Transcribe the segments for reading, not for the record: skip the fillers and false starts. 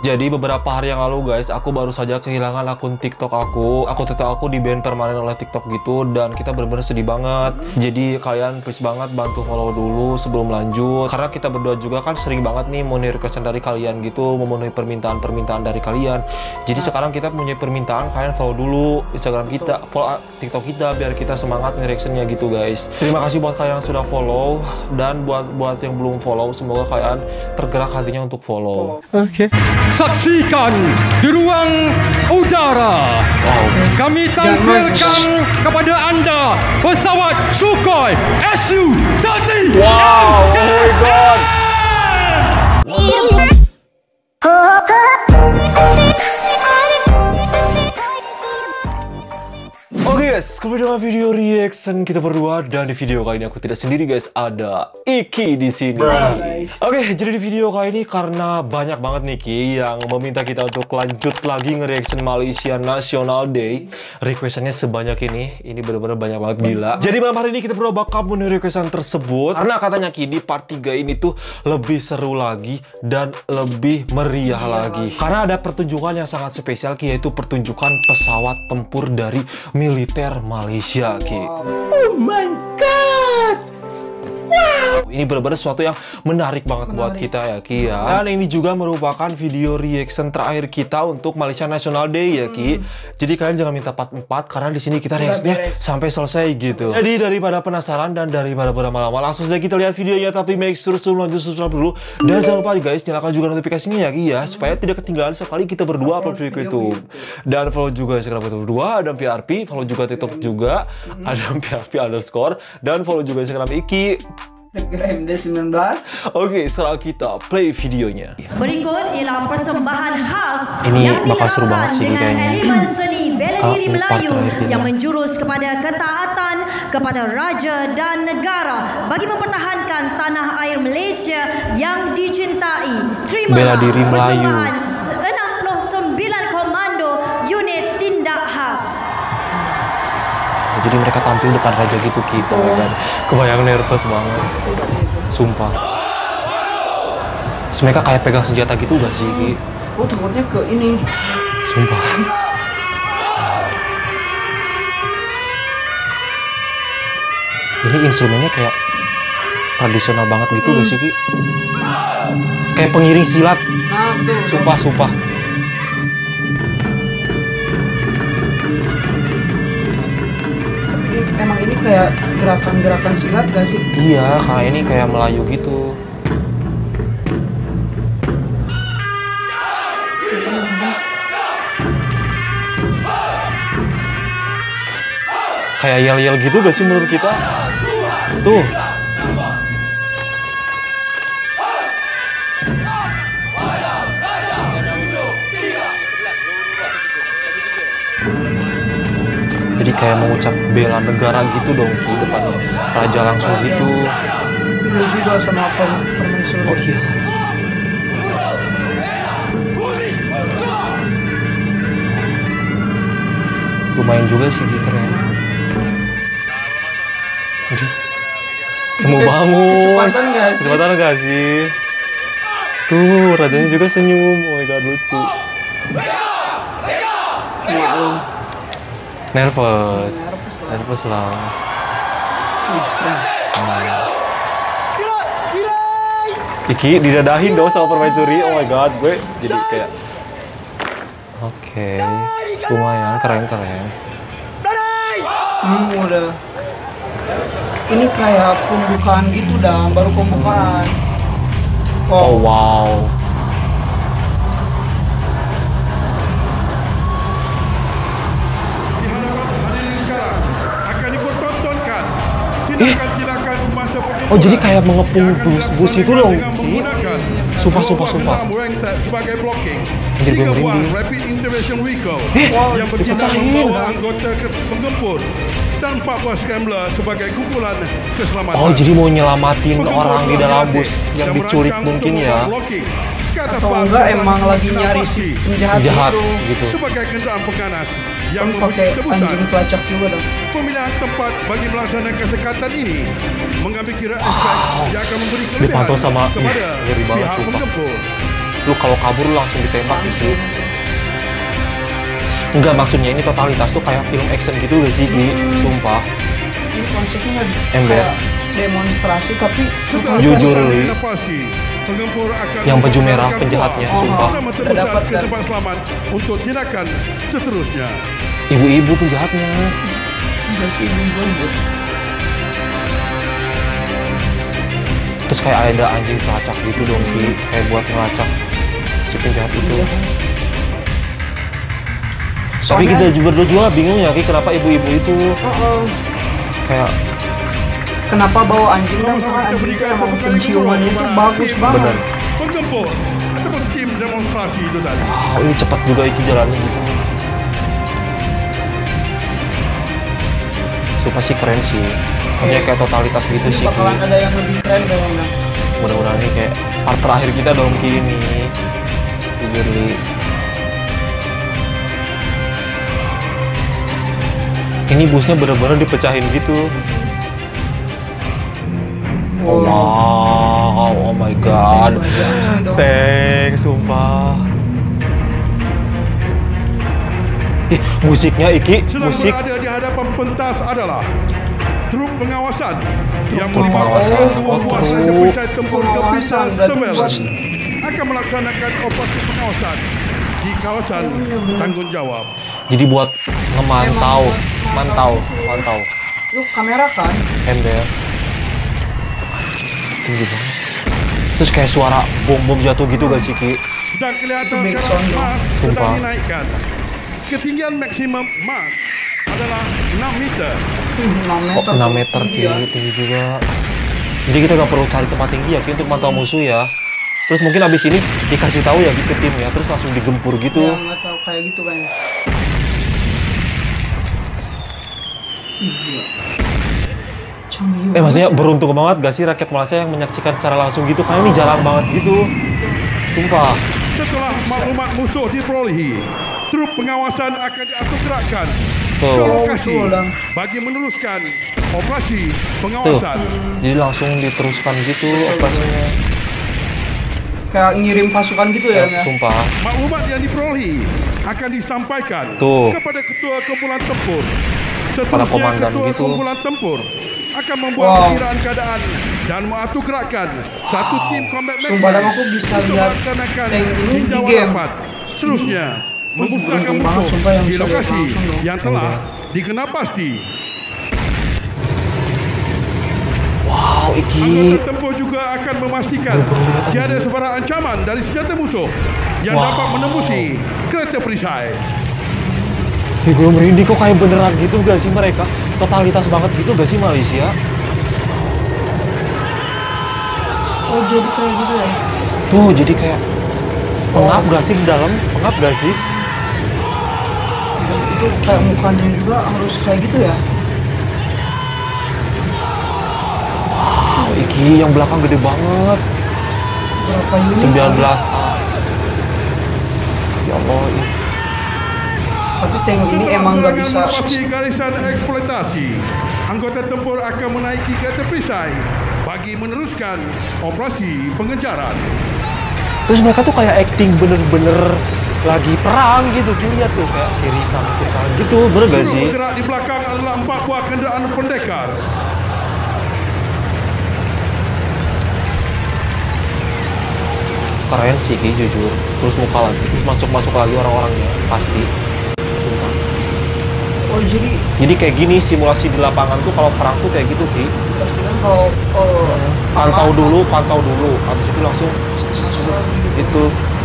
Jadi beberapa hari yang lalu guys, aku baru saja kehilangan akun TikTok aku. TikTok aku di-ban permanen oleh TikTok gitu, dan kita bener-bener sedih banget. Jadi kalian please banget bantu follow dulu sebelum lanjut. Karena kita berdua juga kan sering banget nih mau request dari kalian gitu, memenuhi permintaan dari kalian. Jadi sekarang kita punya permintaan, kalian follow dulu Instagram kita, follow TikTok kita biar kita semangat nge-reactionnya gitu guys. Terima kasih buat kalian yang sudah follow, dan buat yang belum follow, semoga kalian tergerak hatinya untuk follow. Oke. Saksikan di ruang udara. Kami tampilkan kepada Anda pesawat Sukhoi Su-30. Wow, oh my god. Oke guys, kembali dengan video reaction kita berdua, dan di video kali ini aku tidak sendiri guys, ada Iki di sini. Oke, jadi di video kali ini karena banyak banget nih Ki yang meminta kita untuk lanjut lagi nge-reaction Malaysia National Day. Requestannya sebanyak ini benar-benar banyak banget, gila. Jadi malam hari ini kita berdua bakal memenuhi requestan tersebut karena katanya Ki di part 3 ini tuh lebih seru lagi dan lebih meriah lagi. Karena ada pertunjukan yang sangat spesial Ki, yaitu pertunjukan pesawat tempur dari militer Malaysia Ki. Oh my god. Wow. Ini benar-benar sesuatu yang menarik banget buat kita ya Ki ya. Dan ini juga merupakan video reaction terakhir kita untuk Malaysia National Day ya Ki. Jadi kalian jangan minta part 4 karena di sini kita reactionnya sampai selesai gitu. Jadi daripada penasaran dan daripada berlama-lama, langsung saja kita lihat videonya. Tapi make sure sebelum lanjut subscribe dulu, dan jangan lupa guys nyalakan juga notifikasinya ya Ki ya, supaya tidak ketinggalan sekali kita berdua upload video YouTube. Dan follow juga Instagram kita berdua, ada PRP, follow juga TikTok juga, ada PRP_, dan follow juga Instagram Iki. MD19. Oke, sekarang kita play videonya. Berikut ialah persembahan khas Ini yang bakal seru banget sih dengan kayaknya. elemen seni bela diri Ini part Melayu terakhir yang kayaknya. menjurus kepada ketaatan kepada raja dan negara bagi mempertahankan tanah air Malaysia yang dicintai. Bela Terimalah diri Melayu. persembahan 69 komando unit tindak khas. Jadi mereka tampil depan raja gitu kita kan. Kebayang nervous banget. Sumpah. Terus mereka kayak pegang senjata gitu gak sih Ki? Oh, takutnya ke ini. Sumpah. Ini instrumennya kayak tradisional banget gitu gak sih Ki? Kayak pengiring silat. Nah, betul. Sumpah. Emang ini kayak gerakan-gerakan silat gak sih? Iya, kayak ini kayak Melayu gitu. Kayak yel-yel gitu gak sih menurut kita? Tuh. Jadi kayak mengucap bela negara gitu dong Ki, depan raja langsung gitu. Ini juga sama permaisuri. Oh iya. Lumayan juga sih Ki, keren. Jadi mau bangun. Kecepatan gak sih? Kecepatan gak sih? Tuh, rajanya juga senyum. Oh my god, lucu. Nervous lah. Iki didadahin dong sama permaisuri. Oh my god, gue jadi kayak oke, lumayan keren. Udah. Ini kayak pembukaan gitu dah, baru pembukaan. oh wow. Oh jadi kayak mengepung bus itu dong Ki. Sumpah. Anjir gue merinding. Yang dipecahin. Anggota penggempur dan 14 scrambler sebagai kumpulan keselamatan. Oh jadi mau nyelamatin orang di dalam bus yang diculik mungkin ya. Atau enggak emang lagi nyari si penjahat gitu. Sebagai kendaraan pengganas yang pakai anjing pelacak juga dong. Pemilihan tempat bagi melaksanakan sekatan ini mengambil kira aspek yang akan memberi kelebihan Dipantau sama kepada ngeri banget pihak sumpah. penggempur. Lu kalau kabur lu langsung ditembak gitu. Enggak, maksudnya ini totalitas tuh kayak film action gitu gak sih, Ki? Sumpah. Ini konsepnya Ember. kayak demonstrasi tapi Jujur, Li. pasti pengempur akan Yang baju merah memberikan penjahatnya, peluang sumpah. bersama Udah tebusan dapat, ke kan? tempat selamat untuk tindakan seterusnya. Ibu-ibu penjahatnya. udah sih gue. Terus kayak ada anjing pelacak gitu dong, Ki. Kayak buat ngelacak si penjahat itu. Tapi kita berdua bingung ya, Ki, kenapa ibu-ibu itu kayak Kenapa bawa anjing dan anjing itu emang penciumannya itu bagus banget. bener. Penggempur ataupun tim demonstrasi itu tadi. Oh, ini cepat juga itu jalannya gitu. Sumpah sih keren sih. Maksudnya kayak totalitas gitu Ini sih, Ki. bakalan ada yang lebih keren kayaknya. Mudah-mudahan ini kayak part terakhir kita dong, Ki, ini. Jujur, Li. Ini busnya bener-bener dipecahin gitu. Oh, wow, oh my god. Thanks, sumpah. Ih, musiknya, Iki, Sedang musik. berada di hadapan pentas adalah truk pengawasan yang Truk pengawasan. melibatkan dua Oh, buah truk. senjata perisai tempur Gepisa Pengawasan, berarti Surveillance akan melaksanakan operasi pengawasan di kawasan tanggung jawab. Jadi buat ngemantau, mantau. Lu kamera kan? Ember. Tinggi banget. Terus kayak suara bom-bom jatuh gitu gak sih, Ki? Dan kelihatan Itu sekarang backsound Mars Sumpah. sedang dinaikkan. Ketinggian maksimum Mars adalah 6 meter. 6 Oh, 6 meter, Ki. Iya. Tinggi juga. Jadi kita gak perlu cari tempat tinggi ya, Ki, untuk mantau musuh ya. Terus mungkin abis ini dikasih tahu ya, Ki, ke tim ya. Terus langsung digempur gitu. Ya, nggak tahu kayak gitu kayaknya. Iya. Canggih Maksudnya banget ya. beruntung banget gak sih rakyat Malaysia yang menyaksikan secara langsung gitu? Karena ini jarang banget gitu. Sumpah. Setelah maklumat musuh diperolehi, truk pengawasan akan diatur gerakkan ke Tuh. lokasi Betul, Dan. bagi meneruskan operasi Tuh. pengawasan. Jadi langsung diteruskan gitu operasinya. Kayak ngirim pasukan gitu ya, ya. Sumpah. Maklumat yang diperolehi akan disampaikan Tuh. kepada ketua kumpulan tempur. Pada Seterusnya komandan ketua gitu. kumpulan tempur akan membuat Wow. perkiraan keadaan dan mengatur gerakan satu tim combat Sumpah, Dan mechanic aku bisa untuk lihat melaksanakan tank ini di tinjauan game. rapat. Seterusnya memusnahkan beruntung musuh banget, sumpah, yang di bisa lihat lokasi langsung dong. yang telah dikenal pasti. Wow, Iki. Anggota tempur juga akan memastikan tiada sebarang ancaman dari senjata musuh yang Wow. dapat menembusi kereta perisai. Gue merinding kok kayak beneran gitu gak sih mereka? Totalitas banget gitu gak sih Malaysia? Oh, jadi kayak gitu ya. Tuh, jadi kayak pengap gak sih di dalam? Pengap gak sih? Itu kayak mukanya juga harus kayak gitu ya. Wow, Iki yang belakang gede banget. Berapa unit? 19 Ya Allah, ih. Tapi tank ini emang gak bisa. Melepasi garisan eksploitasi, anggota tempur akan menaiki kereta perisai bagi meneruskan operasi pengejaran. Terus mereka tuh kayak acting bener-bener lagi perang gitu. Lihat tuh kayak kiri kanan gitu, bener gak Truk sih? bergerak di belakang adalah 4 buah kenderaan pendekar. Keren sih Ki, jujur. Terus muka lagi, terus masuk lagi orang-orangnya, pasti. Oh, Jadi kayak gini simulasi di lapangan tuh kalau perang tuh kayak gitu Ki. pasti kan kalau Pantau dulu, habis itu langsung itu.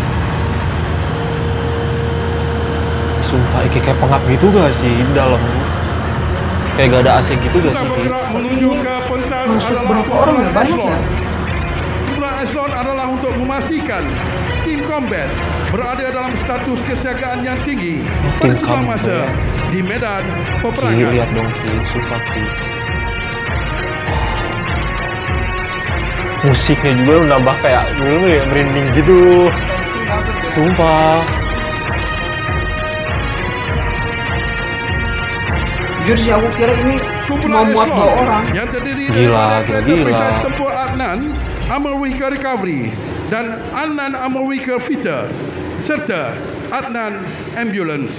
Sumpah, Iki kayak pengap gitu gak sih di dalam? Kayak gak ada AC gitu gak Sudah sih Ki? bergerak menuju ke pentas masuk adalah berapa orang ya? Banyak ya? Kumpulan Eslon adalah untuk memastikan tim combat berada dalam status kesiagaan yang tinggi pada Tim segala combat. masa di medan Ki, peperangan. lihat dong Ki, sumpah Ki. Musiknya juga nambah kayak dulu ya merinding gitu. Sumpah. Jujur sih aku kira ini cuma Kumpulan muat Eslon 2 orang. yang terdiri Gila, daripada kereta gila. perisai tempur Adnan, Armor Vehicle Recovery, dan Adnan Armor Vehicle Fighter serta Adnan Ambulance.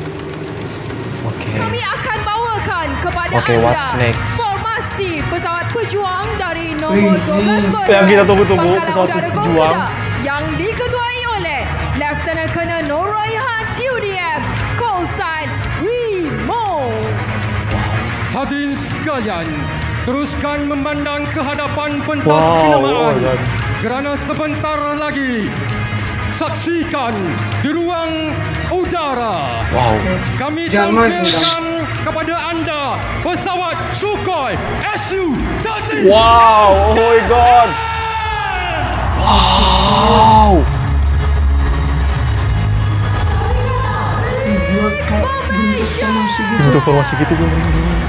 Kami akan bawakan kepada what's anda next? formasi pesawat pejuang dari nombor 12 Korea Yang kita tunggu-tunggu, Pangkalan pesawat Udara pejuang. Korea yang diketuai oleh Lieutenant Colonel Nur Raihan TUDM Call sign Remo. Hadirin sekalian, teruskan memandang ke hadapan pentas Wow, kenemaan. oh God. Kerana sebentar lagi saksikan di ruang udara. Wow. Kami Jangan, tampilkan kepada anda pesawat Sukhoi Su-30. Wow, oh my god. Wow. Gila, kayak bentuk formasi gitu. Bentuk formasi gitu gue merinding.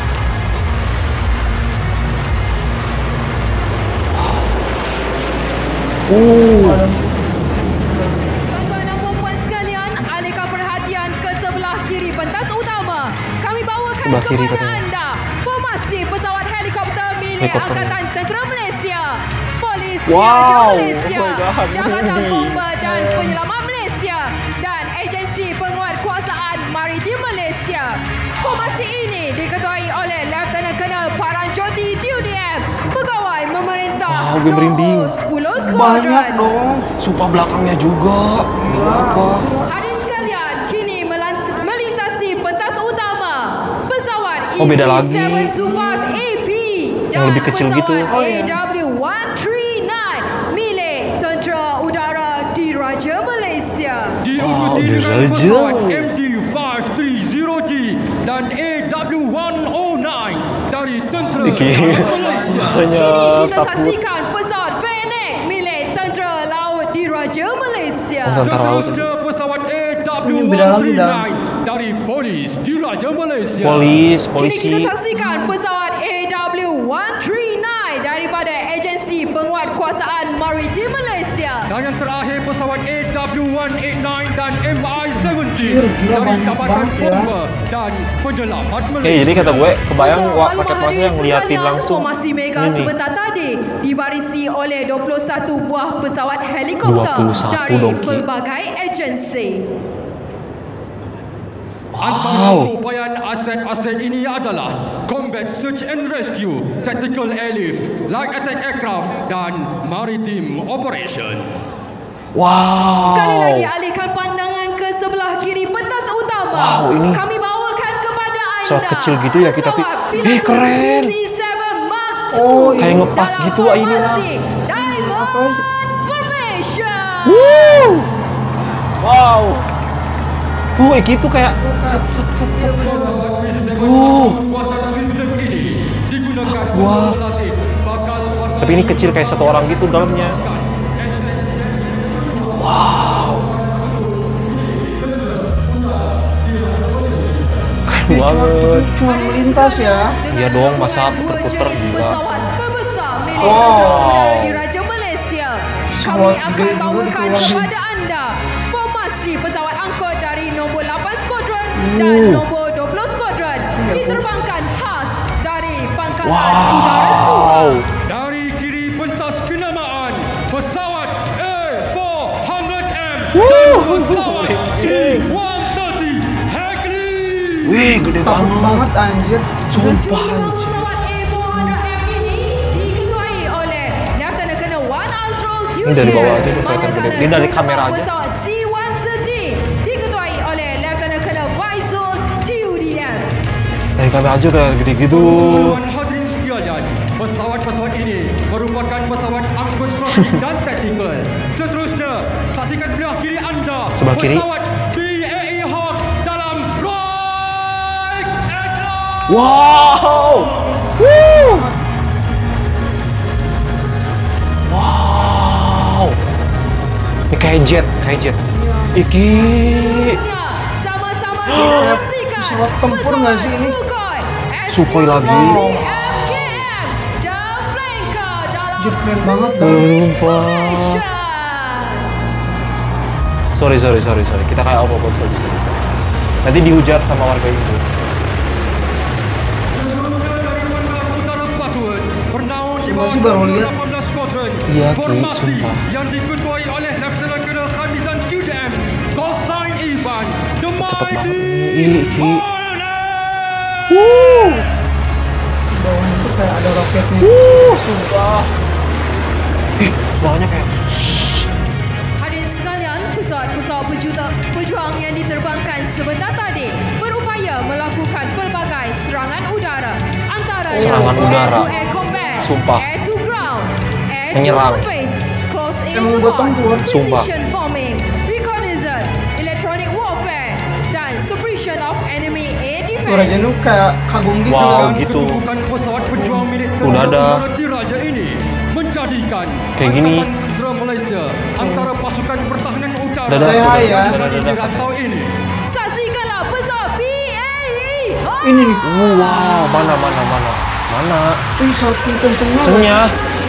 Tuan-tuan dan puan sekalian, alihkan perhatian ke sebelah kiri pentas utama. Kami bawakan Sebelah kiri kepada katanya. anda formasi pesawat helikopter milik Helikopter. Angkatan Tentera Malaysia, Polis Wow, Diraja Malaysia, oh my God, Jabatan merinding. Bomba dan Penyelamat Malaysia dan Agensi Penguatkuasaan Maritim Malaysia. Formasi ini diketuai oleh Lieutenant Colonel Paranjoti TUDM, Pegawai Memerintah Wow, gue merinding. nombor 10 Skuadron. Banyak dong. Sumpah belakangnya juga. Gila apa? Hadirin sekalian, kini melintasi pentas utama pesawat Oh, beda lagi. EC-725AP dan Yang lebih kecil pesawat gitu. Oh, iya. AW139 milik Tentera Udara Diraja Malaysia. Diikuti Wow, dengan Diraja. pesawat MD-530G dan AW109 dari Tentera Iki. Malaysia. Hanya Kini kita takut. saksikan pesawat Fennec milik Tentera Laut Diraja Malaysia. Oh, Tentara Laut. Seterusnya pesawat Ini beda lagi dah. AW139 dari Polis Diraja Malaysia. Polis, Kini polisi. kita saksikan pesawat AW139 daripada Agensi Penguatkuasaan Maritim Malaysia. Dan yang terakhir pesawat AW189 dan MI-70 Gila, dari banyak Jabatan banget ya. Bomba dan Penyelamat Oke, Malaysia. jadi kata gue kebayang Untuk wah maklumat pakai formasi hadirin yang ngeliatin sekalian, langsung. Formasi Mega Ini. sebentar tadi dibarisi oleh 21 buah pesawat helikopter 21 dari dong, Ki. pelbagai agensi. Antara upayaan aset-aset ini adalah Combat Search and Rescue, Tactical Airlift, Light Attack Aircraft, dan Maritime Operation. Wow. Sekali lagi alihkan pandangan ke sebelah kiri pentas utama. Wow, ini Kami bawakan kepada anda pesawat kecil gitu ya, kita pesawat ih, Pilatus keren. PC-7 Mark II Oh, kayak ngepas dalam gitu, ini lah. formasi Diamond Formation. Wow. Tuh, gitu kayak set set set set. Kekuatan sistem ini digunakan Wah. untuk melatih bakal Tapi ini kecil kayak satu orang gitu dalamnya. Keren banget. Cuma melintas ya. Iya dong, masa puter-puter jenis juga. pesawat terbesar milik Wow. Tentera Udara Diraja Malaysia. Kami Pesawat akan gede juga bawakan dikeluarin. kepada anda formasi pesawat angkut dari nombor 8 Skuadron dan nombor 20 Skuadron diterbangkan khas dari Pangkalan Udara Subang. Wow. dari kiri pentas kenamaan pesawat A400M dan pesawat C-130 Hagley. Wih, gede Takut banget. banget anjir. Sumpah. Kelima pesawat A400M ini diketuai oleh Lieutenant Colonel Wan Azrul Ini dari bawah aja tuh kelihatan Manakala gede. Ini dari juru kamera terbang aja. pesawat C-130 diketuai oleh Lieutenant Colonel Faizul TUDM. Dari kamera aja kayak gede gitu. Tuan hadirin sekalian, pesawat-pesawat ini merupakan pesawat angkut strategik dan taktikal. Seterusnya, saksikan sebelah kiri anda Sebelah kiri? pesawat BAE Hawk dalam right aircraft. Wow. Woo. Wow. Ini kayak jet, kayak jet. Iki. Sama-sama kita saksikan Pesawat tempur nggak sih ini? Sukhoi lagi. MKM dan flanker dalam Jet keren banget dah. Sumpah. Malaysia. Sorry. Kita kayak apa-apa saja. Nanti dihujat sama warga itu. Seterusnya dari Bandar Utara Patut, bernaung di bawah Masih baru lihat. 18 Squadron Iya, Ki, Formasi sumpah. yang diketuai oleh Lieutenant Colonel Khamizan QDM, call sign Ivan, the Cepet banget mighty nih, Ki. Hornet. Di bawahnya tuh kayak ada roketnya. Sumpah. Suaranya kayak Hadirin sekalian, pesawat-pesawat pejuang yang diterbangkan sebentar tadi berupaya melakukan pelbagai serangan udara antaranya Serangan udara. air-to-air combat, Sumpah. air to ground, air Menyerang. to surface, close air Emang buat support, tempur. Sumpah. precision bombing, reconnaissance, electronic warfare, dan suppression of enemy air Suaranya defense. tuh kayak kagum gitu. Wow. kan. Dan gitu. ketumpukan pesawat pejuang milik Udah ada. Tentara Diraja ini menjadikan Kayak gini. Angkatan Tentera Malaysia antara pasukan pertahanan utara Dadah. Saya ya. yang ada di Dadah. rantau ini. Saksikanlah pesawat BAE. Ini nih. wow, mana? Saking kenceng banget. Kencengnya.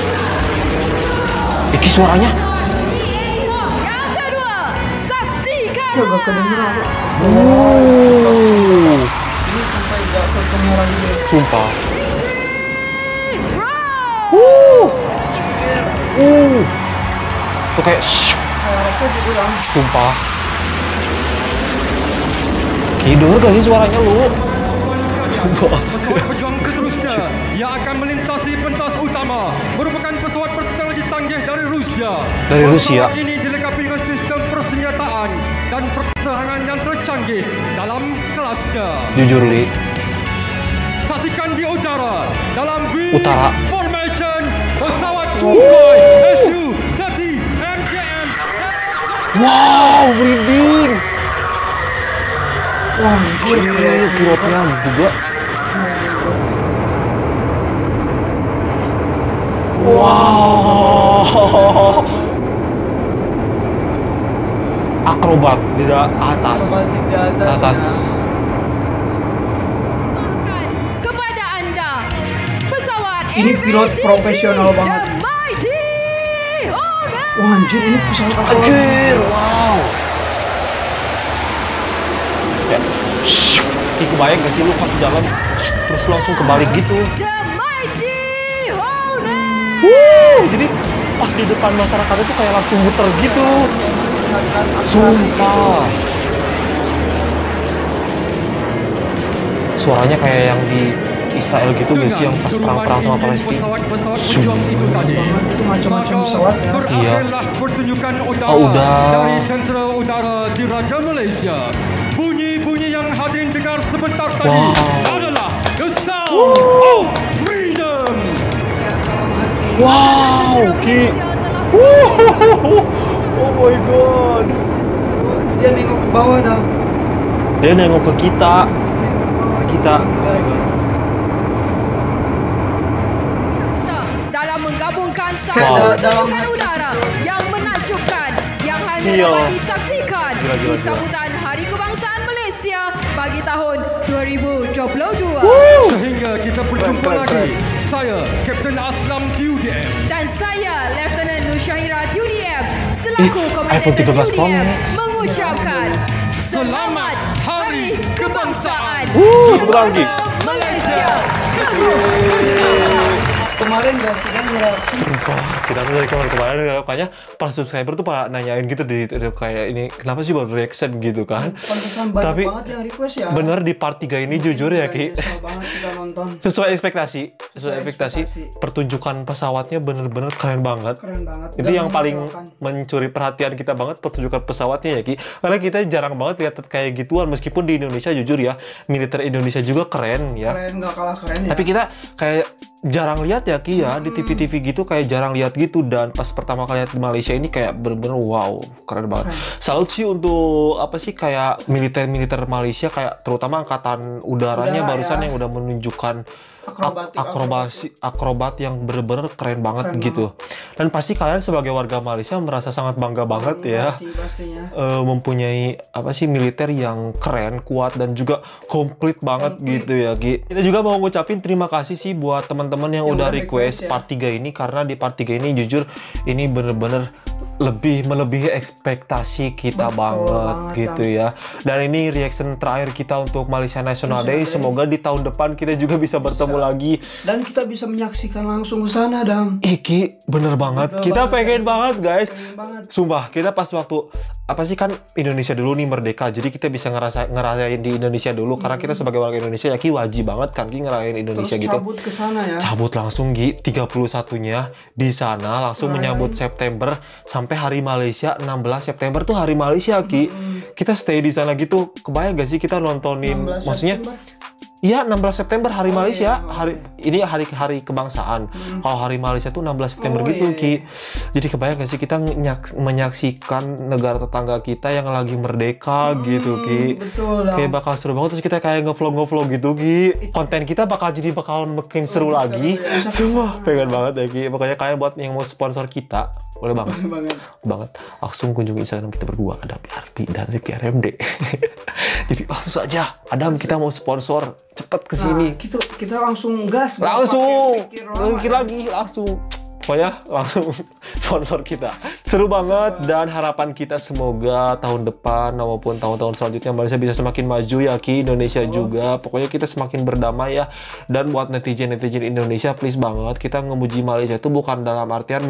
Iki suaranya. Yang kedua, saksikan. Ya gak kedengeran. Ini sampai gak kedengeran gitu. Sumpah. Tuh kayak Kayak roket gitu kan. sumpah. Ki, denger gak sih suaranya lu? Sumpah. Pesawat pejuang seterusnya yang akan melintasi pentas utama merupakan pesawat berteknologi canggih dari Rusia. Dari Rusia. Pesawat ini dilengkapi dengan sistem persenjataan dan pertahanan yang tercanggih dalam kelasnya. Jujur, Li. Saksikan di utara dalam V Utara. formation pesawat Sukhoi Su-30 MKM. Wow, merinding. Wah, anjir. Pilotnya juga. Wow. Akrobat di atas. Akrobatik di atas, Bahkan kepada anda, pesawat Ini pilot FATV, profesional banget. The Mighty Hornet. Wah, anjir, ini pesawat apa? Anjir, wow. Ya, Ki, kebayang gak sih lu pas jalan terus langsung kebalik gitu. The Mighty Hornet. Jadi pas di depan masyarakat itu kayak langsung muter gitu. Sumpah. Suaranya kayak yang di Israel gitu guys, yang pas perang-perang sama Palestina. Pesawat-pesawat pejuang itu tadi. Itu macam-macam Maka pesawat ya. berakhirlah pertunjukan udara Oh, udah. dari Tentera Udara Diraja Malaysia. Bunyi-bunyi yang hadirin dengar sebentar tadi Wow. adalah the sound of freedom. Wow, Ki. Oh my god. Dia nengok ke bawah dah. Dia nengok ke kita. Dalam menggabungkan Wow. satu pertunjukan udara yang menakjubkan yang hanya Sial. dapat disaksikan Gila. di sambutan Hari Kebangsaan Malaysia bagi tahun 2022. Sehingga kita berjumpa Keren, lagi. keren. Saya, Kapten Aslam TUDM. Dan saya, Lieutenant Nur Syahira TUDM, selaku Komandan iPhone 13 Pro TUDM, Max. mengucapkan Selamat Hari Kebangsaan. Tepuk tangan, Ki. Malaysia. Teguh bersama. Kemarin gak sih kan reaksi. Sumpah, kita tuh dari kemarin makanya para subscriber tuh pada nanyain gitu di kayak ini kenapa sih baru reaction gitu kan. Pantesan banyak Tapi banget yang request ya. bener di part 3 ini jujur ya Ki. Nyesel banget kita nonton. Sesuai ekspektasi, ekspektasi. pertunjukan pesawatnya bener-bener keren banget. Keren banget. Itu Dan yang paling mengecewakan. mencuri perhatian kita banget pertunjukan pesawatnya ya Ki. Karena kita jarang banget lihat kayak gituan meskipun di Indonesia jujur ya, militer Indonesia juga keren ya. Keren, gak kalah keren ya. Tapi kita kayak jarang lihat ya Ki ya, di TV-TV gitu kayak jarang lihat gitu. Dan pas pertama kali lihat di Malaysia ini kayak bener-bener wow, keren banget. Salut sih untuk apa sih kayak militer-militer Malaysia, kayak terutama angkatan udaranya Udara, barusan ya. yang udah menunjukkan Akrobatik, akrobat yang bener-bener keren banget Keren gitu. Dan pasti kalian sebagai warga Malaysia merasa sangat bangga banget ya. Sih, pastinya. Mempunyai apa sih militer yang keren, kuat dan juga komplit banget gitu ya Ki. Kita juga mau ngucapin terima kasih sih buat teman-teman yang udah request ya. part 3 ini, karena di part 3 ini jujur ini bener-bener melebihi ekspektasi kita banget gitu ya. Dan ini reaction terakhir kita untuk Malaysia National Day. Semoga di tahun depan kita juga bisa bertemu lagi dan kita bisa menyaksikan langsung ke sana, Dam. Iki bener banget. Kita pengen banget guys. Sumpah kita pas waktu apa sih kan Indonesia dulu nih merdeka, jadi kita bisa ngerasain di Indonesia dulu karena kita sebagai warga Indonesia ya Ki wajib banget kan Ki ngerayain Indonesia. Terus gitu. Cabut ke sana ya. Cabut langsung Ki 31-nya di sana langsung menyambut September sampai hari Malaysia 16 September tuh hari Malaysia Ki. Kita stay di sana gitu. Kebayang gak sih kita nontonin maksudnya iya 16 September hari Malaysia, ini hari kebangsaan. Kalau hari Malaysia tuh 16 September gitu Ki. Jadi kebayang gak sih kita menyaksikan negara tetangga kita yang lagi merdeka gitu Ki. Betul. Kayak bakal seru banget terus kita kayak ngevlog gitu Ki. Konten kita bakalan makin seru lagi. Semua pengen banget ya Ki. Pokoknya kalian buat yang mau sponsor kita boleh banget. Langsung kunjungi Instagram kita berdua ada PRP dan Rifki RMD. Jadi langsung saja Adam kita mau sponsor cepet kesini. Kita langsung gas. Langsung mikir lagi langsung. Pokoknya langsung sponsor kita. Seru banget dan harapan kita semoga tahun depan maupun tahun-tahun selanjutnya Malaysia bisa semakin maju ya Ki, Indonesia juga. Pokoknya kita semakin berdamai ya. Dan buat netizen-netizen Indonesia please banget kita ngemuji Malaysia itu bukan dalam artian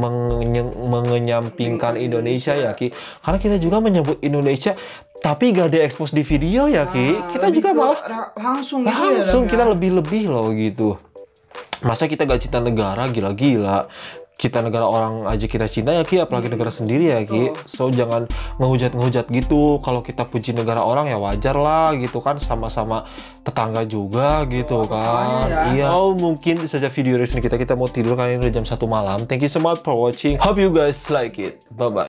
mengenyampingkan Indonesia ya Ki. Karena kita juga menyebut Indonesia tapi gak diekspos di video ya Ki. Kita juga malah langsung kita lebih-lebih loh gitu. Masa kita gak cinta negara, gila-gila. Cinta negara orang aja kita cinta ya Ki, apalagi negara sendiri ya Ki. So jangan ngehujat gitu. Kalau kita puji negara orang ya wajar lah gitu kan, sama-sama tetangga juga gitu kan. Iya. Oh mungkin saja video reaction kita mau tidur kan ini udah jam 1 malam. Thank you so much for watching. Hope you guys like it. Bye bye.